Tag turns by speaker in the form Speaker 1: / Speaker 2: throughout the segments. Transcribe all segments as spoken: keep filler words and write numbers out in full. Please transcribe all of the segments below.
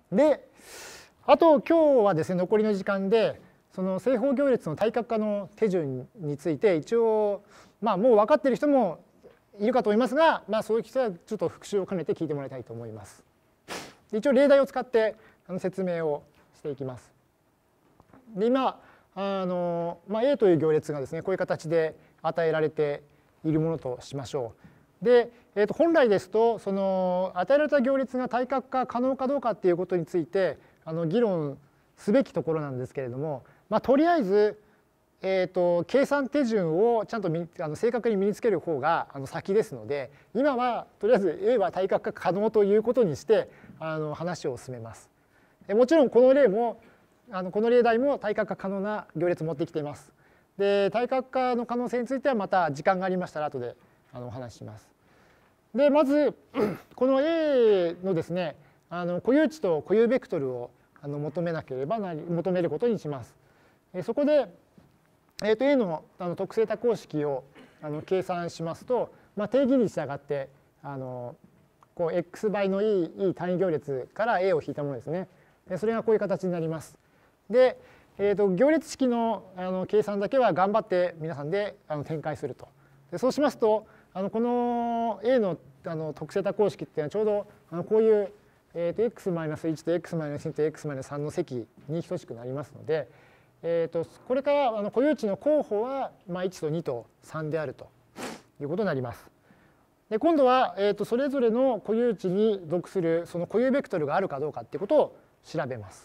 Speaker 1: で、あと今日はですね、残りの時間で、その正方行列の対角化の手順について、一応、まあ、もう分かっている人もいるかと思いますが、まあ、そういう人はちょっと復習を兼ねて聞いてもらいたいと思います。で一応、例題を使ってあの説明をしていきます。で今あの、まあ、A という行列がですね、こういう形で与えられているものとしましょう。で、えー、と本来ですと、その与えられた行列が対角化可能かどうかっていうことについてあの議論すべきところなんですけれども、まあ、とりあえず、えー、と計算手順をちゃんとあの正確に身につける方があの先ですので、今はとりあえず A は対角化可能ということにしてあの話を進めます。もちろんこの例もあのこの例題も対角化可能な行列を持ってきています。で対角化の可能性についてはまた時間がありましたら後であのお話しします。でまずこの A のですね、あの固有値と固有ベクトルをあの求めなければなり求めることにします。そこで、えー、と A の, あの特性多項式をあの計算しますと、まあ、定義に従ってあのこう x 倍の いい, いい単位行列から A を引いたものですね。それがこういう形になります。で、えー、と行列式 の, あの計算だけは頑張って皆さんであの展開すると。でそうしますと、あのこの A の, あの特性多項式っていうのはちょうどあのこういう、えー、と エックスマイナスいち と エックスマイナスに と エックスマイナスさん の積に等しくなりますので、えー、とこれからあの固有値の候補は、まあ、いちとにとさんであるということになります。で今度は、えー、とそれぞれの固有値に属するその固有ベクトルがあるかどうかっていうことを調べます。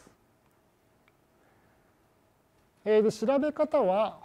Speaker 1: で調べ方は、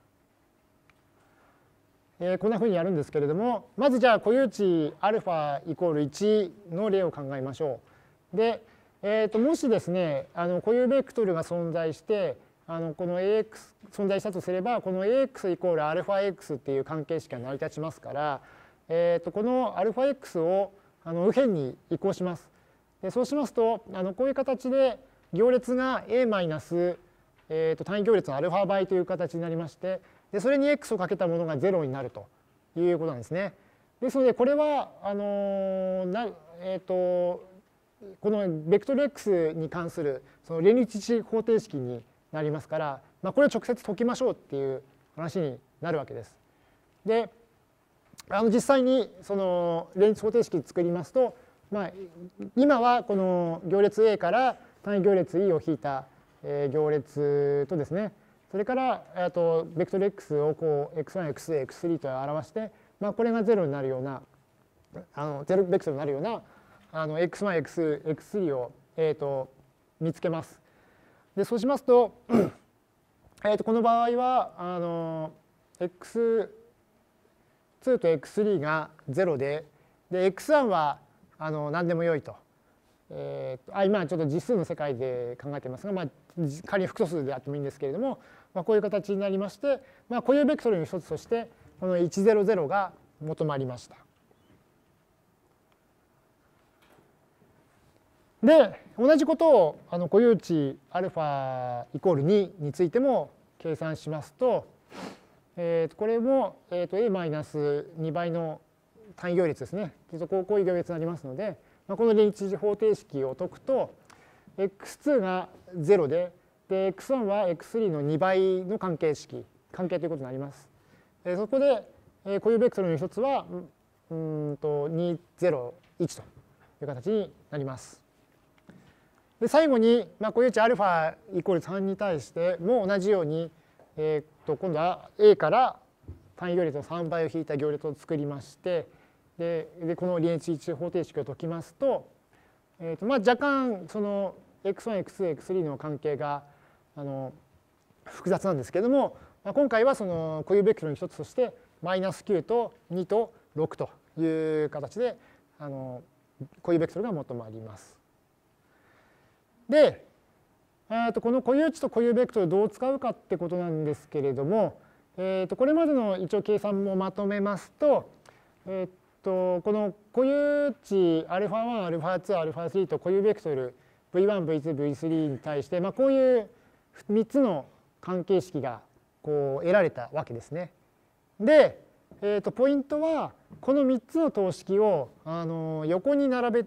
Speaker 1: えー、こんなふうにやるんですけれども、まずじゃあ固有値 α イコールいちの例を考えましょう。で、えー、ともしですね、あの固有ベクトルが存在してあのこの Ax 存在したとすれば、この Ax イコール αx っていう関係式が成り立ちますから、えー、とこの αx をあの右辺に移行します。でそうしますと、あのこういう形で行列が A マイナスえー、と単位行列のアルファ倍という形になりまして、でそれに x をかけたものがゼロになるということなんですね。ですのでこれはあのーなえー、とこのベクトル x に関するその連立値方程式になりますから、まあ、これを直接解きましょうっていう話になるわけです。であの実際にその連立方程式作りますと、まあ、今はこの行列 A から単位行列 E を引いた行列とですね、それからとベクトル x をこう エックスワン、エックスツー、エックススリー と表して、まあ、これがゼロになるようなあのゼロベクトルになるようなあの エックスワン、エックスツー、エックススリー を、えー、と見つけます。でそうしますと、えー、とこの場合はあの エックスツー と エックススリー がゼロで、で エックスワン はあの何でもよいと。えー、あ今はちょっと実数の世界で考えていますが、まあ、仮に複素数であってもいいんですけれども、まあ、こういう形になりまして、まあ、固有ベクトルの一つとしてこのいちゼロゼロが求まりました。で同じことをあの固有値 α イコールにについても計算しますと、えー、これも、えー、と A マイナスに倍の単位行列ですね。こういう行列になりますので、この連立値方程式を解くと エックスツー がゼロで、で エックスワン は エックススリー のに倍の関係式関係ということになります。そこで固有ベクトルの一つはうんとにゼロいちという形になります。で最後に、まあ、固有値 α イコールさんに対しても同じように、えー、と今度は A から単位行列のさん倍を引いた行列を作りまして、ででこの連立値方程式を解きますと、えーとまあ、若干その エックスワン、エックスツー、エックススリー の関係があの複雑なんですけれども、まあ、今回はその固有ベクトルの一つとしてマイナスきゅうとにとろくという形であの固有ベクトルが求まります。で、えー、とこの固有値と固有ベクトルをどう使うかってことなんですけれども、えー、とこれまでの一応計算もまとめますと、えーとこの固有値 α ワン、α ツー、α スリー と固有ベクトル ブイワン、ブイツー、ブイスリー に対して、まあ、こういうみっつの関係式がこう得られたわけですね。で、えー、とポイントはこのみっつの等式をあの横に並べて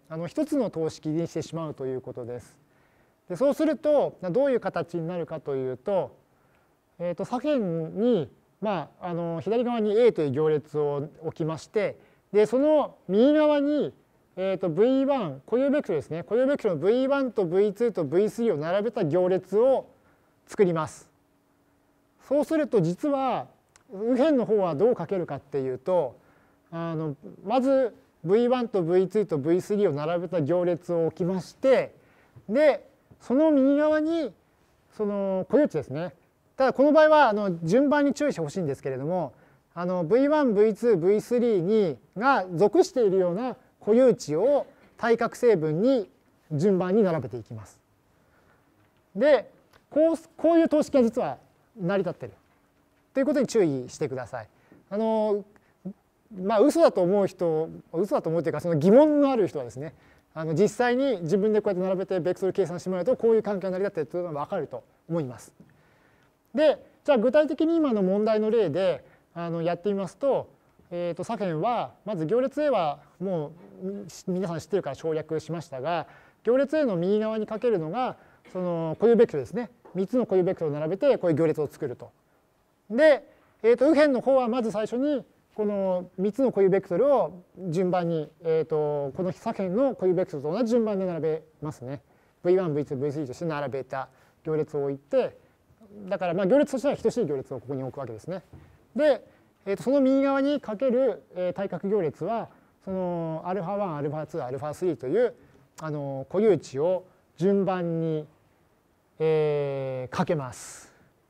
Speaker 1: あの一つの等式にしてしまうということです。でそうするとどういう形になるかというと、えー、と左辺に、まあ、あの左側に A という行列を置きまして、でその右側に、えー、と ブイワン 固有ベクトルですね、固有ベクトルの ブイワン と ブイツー と ブイスリー を並べた行列を作ります。そうすると実は右辺の方はどう書けるかっていうと、あのまず ブイワン と ブイツー と ブイスリー を並べた行列を置きまして、でその右側にその固有値ですね。ただこの場合はあの順番に注意してほしいんですけれども、あの ブイワン、ブイツー、ブイスリー にが属しているような固有値を対角成分に順番に並べていきます。でこう、こういう等式が実は成り立っているということに注意してください。あのまあ嘘だと思う人、嘘だと思うというかその疑問のある人はですね、あの実際に自分でこうやって並べてベクトル計算してもらうとこういう関係が成り立っているというのが分かると思います。でじゃあ具体的に今の問題の例であのやってみますと、えー、と左辺はまず行列 A はもう皆さん知ってるから省略しましたが、行列 A の右側にかけるのがその固有ベクトルですね。みっつの固有ベクトルを並べてこういう行列を作ると。で、えー、と右辺の方はまず最初にこのみっつの固有ベクトルを順番に、えー、とこの左辺の固有ベクトルと同じ順番で並べますね。ブイワン、ブイツー、ブイスリー として並べた行列を置いて、だからまあ行列としては等しい行列をここに置くわけですね。で、えー、とその右側にかける、えー、対角行列はその アルファワン、アルファツー、アルファスリー というあの固有値を順番に、えー、かけます。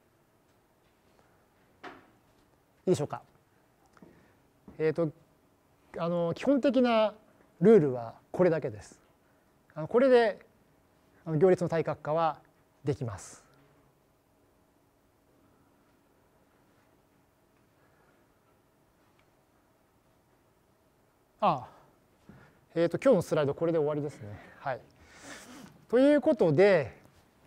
Speaker 1: いいでしょうか。えー、とあの基本的なルールはこれだけです。あのこれであの行列の対角化はできます。ああ、えー、と今日のスライドこれで終わりですね。はい、ということで、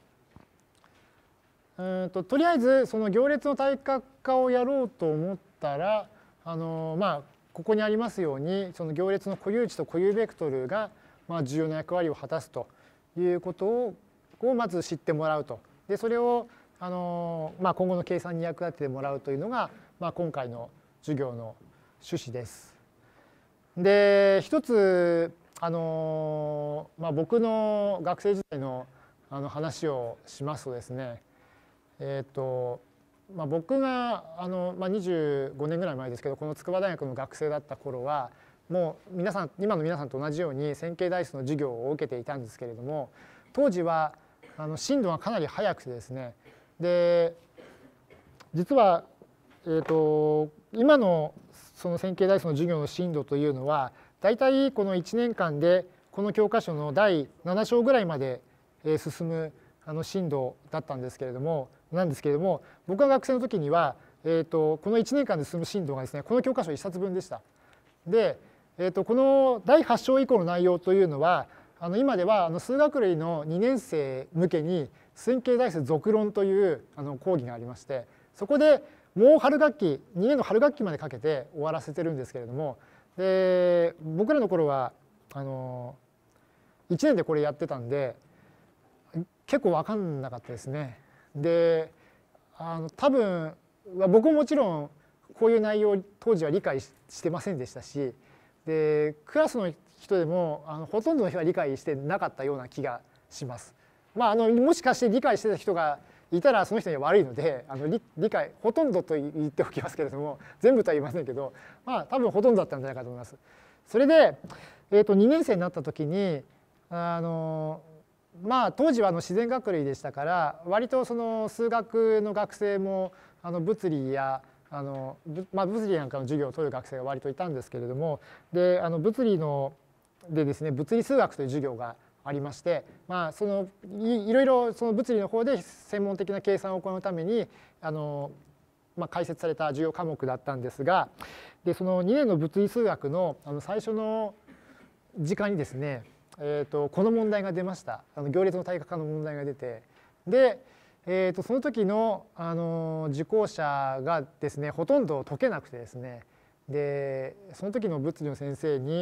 Speaker 1: うんととりあえずその行列の対角化をやろうと思ったら、あのまあここにありますようにその行列の固有値と固有ベクトルがまあ重要な役割を果たすということををまず知ってもらうと。でそれをあの、まあ、今後の計算に役立ててもらうというのが、まあ、今回の授業の趣旨です。で一つあの、まあ、僕の学生時代のあの話をしますとですね、えっとまあ、僕があの、まあ、にじゅうごねんぐらい前ですけどこの筑波大学の学生だった頃はもう皆さん今の皆さんと同じように線形代数の授業を受けていたんですけれども、当時はあの進度がかなり速くてですね、で実は、えー、と今のその線形代数の授業の進度というのはだいたいこのいちねんかんでこの教科書のだいなな章ぐらいまで進むあの進度だったんですけれどもなんですけれども僕が学生の時には、えー、とこのいちねんかんで進む進度がですねこの教科書いっさつぶんでした。で、えー、とこのだいはち章以降の内容というのはあの今ではあの数学類のにねん生向けに線形代数続論というあの講義がありまして、そこでもう春学期にねんの春学期までかけて終わらせてるんですけれども、で僕らの頃はあのいちねんでこれやってたんで結構分かんなかったですね。であの多分僕ももちろんこういう内容を当時は理解してませんでしたし、でクラスの人でもあのほとんどの人は理解してなかったような気がします。まあ、あのもしかして理解してた人がいたらその人には悪いのであの 理, 理解ほとんどと言っておきますけれども全部とは言いませんけど、まあ多分ほとんどだったんじゃないかと思います。それで、えー、とにねん生になった時にあのまあ当時はあの自然学類でしたから割とその数学の学生もあの物理やあの、まあ、物理なんかの授業を取る学生が割といたんですけれども、であの物理のでですね物理数学という授業がありまして、まあ、その い, いろいろその物理の方で専門的な計算を行うためにあの、まあ、開設された授業科目だったんですが、でそのにねんの物理数学 の, あの最初の時間にですね、えー、とこの問題が出ました。あの行列の対角化の問題が出て、で、えー、とその時の、あの受講者がですねほとんど解けなくてですね、でその時の物理の先生に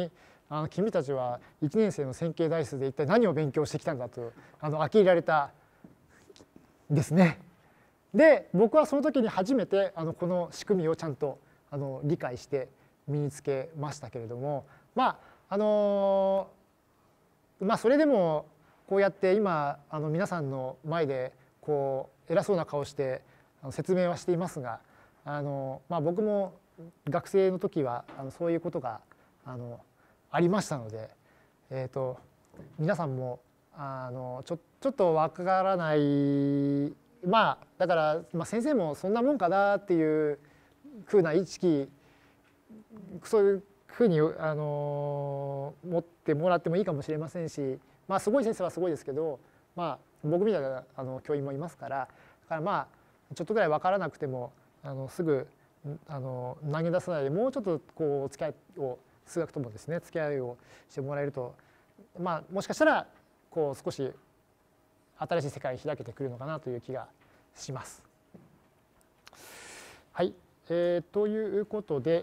Speaker 1: あの君たちはいちねん生の線形代数で一体何を勉強してきたんだとあの呆れられたですね。で僕はその時に初めてあのこの仕組みをちゃんとあの理解して身につけましたけれども、まああのまあそれでもこうやって今あの皆さんの前でこう偉そうな顔して説明はしていますが、あの、まあ、僕も学生の時はあのそういうことがあのありましたので、えーと皆さんもあのちょちょっとわからない、まあだから、まあ、先生もそんなもんかなっていうふうな意識、そういうふうにあの持ってもらってもいいかもしれませんし、まあすごい先生はすごいですけど、まあ僕みたいなあの教員もいますから、だからまあちょっとぐらい分からなくてもあのすぐあの投げ出さないで、もうちょっとこうお付き合いを数学ともですね付き合いをしてもらえると、まあもしかしたらこう少し新しい世界が開けてくるのかなという気がします。はい、えー、ということで。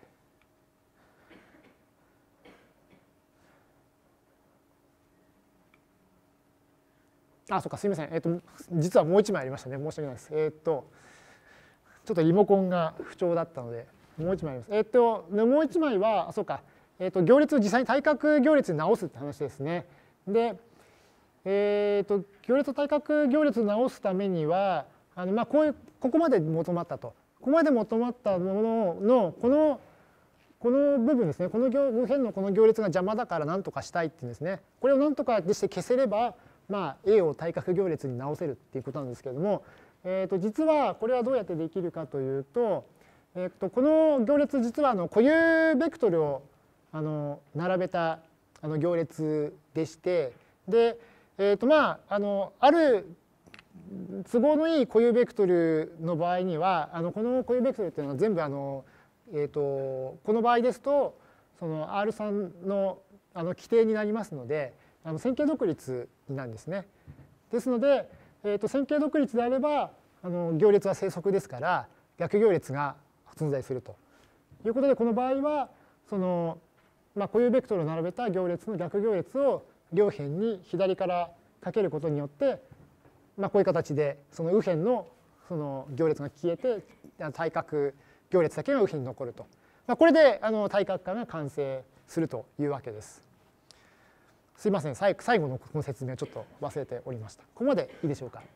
Speaker 1: あ、そうか、すみません。えっと、実はもう一枚ありましたね。申し訳ないです。えっと、ちょっとリモコンが不調だったので、もう一枚あります。えっと、もう一枚は、あ、そうか、えっと、行列を実際に対角行列に直すって話ですね。で、えっと、行列と対角行列を直すためには、あのまあこういうここまで求まったと。ここまで求まったものの、この、この部分ですね、この右辺のこの行列が邪魔だから何とかしたいっていうんですね。これを何とかして消せれば、まあ、A を対角行列に直せるっていうことなんですけれども、えー、と実はこれはどうやってできるかというと、えー、とこの行列実はあの固有ベクトルをあの並べたあの行列でして、で、えーとまあ、あのある都合のいい固有ベクトルの場合にはあのこの固有ベクトルっていうのは全部あの、えー、とこの場合ですとその アールスリー のあの規定になりますので、あの線形独立になるんですね。ですので、えー、と線形独立であればあの行列は正則ですから逆行列が存在するということで、この場合はその、まあ、固有ベクトルを並べた行列の逆行列を両辺に左からかけることによって、まあ、こういう形でその右辺のその行列が消えて対角行列だけが右辺に残ると、まあ、これであの対角化が完成するというわけです。すいません、最後のこの説明をちょっと忘れておりました。ここまでいいでしょうか。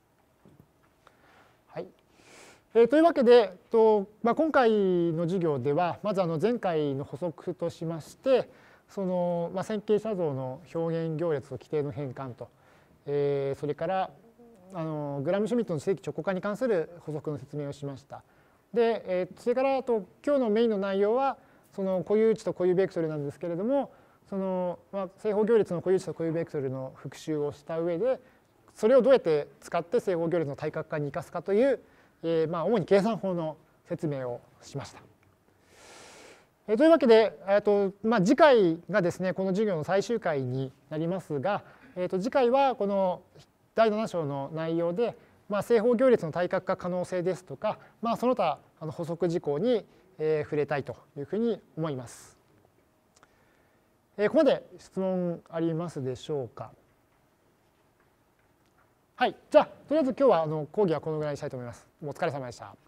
Speaker 1: はい。えー、というわけで、とまあ、今回の授業ではまずあの前回の補足としましてその、まあ、線形写像の表現行列と規定の変換と、えー、それからあのグラムシュミットの正規直行化に関する補足の説明をしました。で、えー、それからと今日のメインの内容はその固有値と固有ベクトルなんですけれども、その、まあ、正方行列の固有値と固有ベクトルの復習をした上で、それをどうやって使って正方行列の対角化に生かすかという、えー、まあ主に計算法の説明をしました。えー、というわけで、えーとまあ、次回がですねこの授業の最終回になりますが、えー、と次回はこのだいなな章の内容で、まあ、正方行列の対角化可能性ですとか、まあ、その他あの補足事項に、えー、触れたいというふうに思います。ここまで質問ありますでしょうか。はい、じゃあとりあえず今日はあの講義はこのぐらいにしたいと思います。お疲れ様でした。